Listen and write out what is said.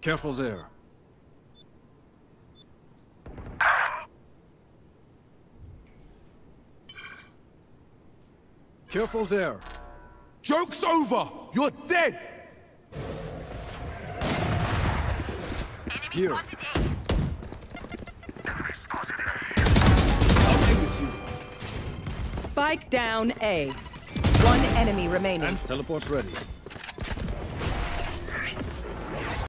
Careful there. Careful there. Joke's over! You're dead! Here. Spike down A. One enemy remaining. And teleport's ready.